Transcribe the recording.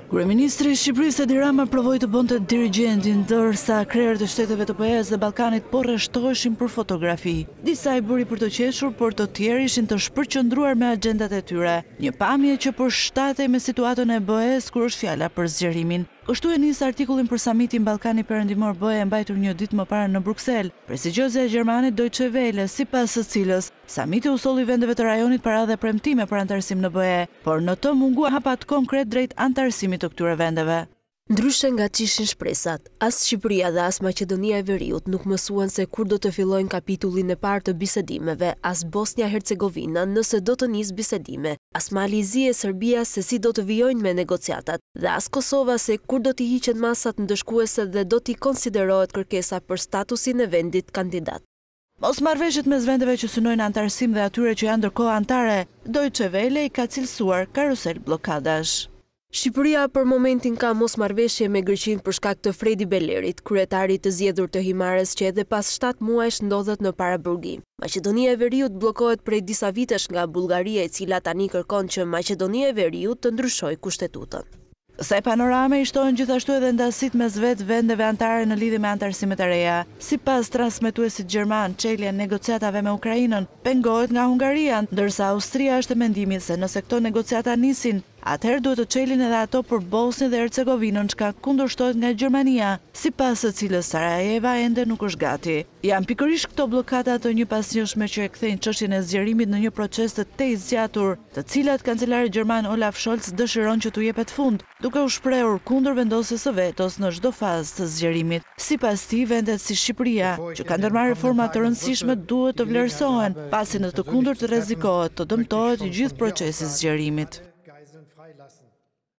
Kryeministri i Shqipërisë Edi Rama provoi të bënte dirigjentin, ndërsa krerët e shteteve të PE-s dhe Ballkanit po rreshtoheshin për fotografi. Disa i bëri për të qeshur, por të tjerë ishin të shpërqendruar me agjendat e tyre. Një pamje që përshtatej me situatën e BE-s kur është fjala për zgjerimin. Kështu e nis artikullin për Samitin BE-Ballkani perëndimor BE mbajtur një ditë më parë në Bruksel. Prestigjioze e Gjermane Deutsche Welle, sipas së cilës Samiti u solli vendeve të rajonit para dhe premtime për antarësim në BE, por në të mungua hapat konkret drejt antarësimit të këtyre vendeve. Ndryshe nga që ishin shpresat, as Shqipëria dhe as Maqedonia e Veriut nuk mësuan se kur do të fillojnë kapitullin e parë të bisedimeve, as Bosnia-Hercegovina nëse do të nisë bisedime, as Malizi e Serbia se si do të vijojnë me negociatat, dhe as Kosova se kur do t'i hiqen masat ndëshkuese dhe do t'i konsiderohet kërkesa për statusin e vendit kandidat. Mosmarrveshjet mes vendeve që synojnë antarësim dhe atyre që janë ndërkohë antare, Deutsche Welle i ka cilësuar karusel bllokadash. Shqipëria për momentin ka mosmarrveshje me Greqinë për shkak të Fredi Bellerit, kryetarit të zgjedhur të Himares që edhe pas 7 muajsh ndodhet në paraburgim. Maqedonia e Veriut bllokohet prej disa vitesh nga Bullgaria, e cila tani kërkon që Maqedonia e Veriut të ndryshojë kushtetutën. Kësaj panorame i shtohen gjithashtu edhe ndasit mes vetë vendeve antare në lidhje me antarësimet e reja. Sipas transmetuesit gjerman, çelja e negociatave me Ukrainën pengohet nga Hungaria, ndërsa Austria është e mendimit se nëse këto negociata nisin, atëherë duhet të çelin edhe ato për Bosnjën dhe Hercegovinën, çka kundërshtohet nga Gjermania, sipas së cilës Sarajeva ende nuk është gati. Janë pikërisht këto bllokada të njëpasnjëshme që e kthejnë çështjen e zgjerimit në një proces të zgjatur, të cilat kancelari gjerman Olaf Scholz dëshiron që t'u jepet fund, duke u shprehur kundër vendosjes së vetos në çdo fazë të zgjerimit. Sipas tij, vendet si Shqipëria, që kanë ndërmarrë reforma të rëndësishme, duhet të vlerësohen, pasi në të kundërt rrezikohet të dëmtohet i gjithë procesi i zgjerimit.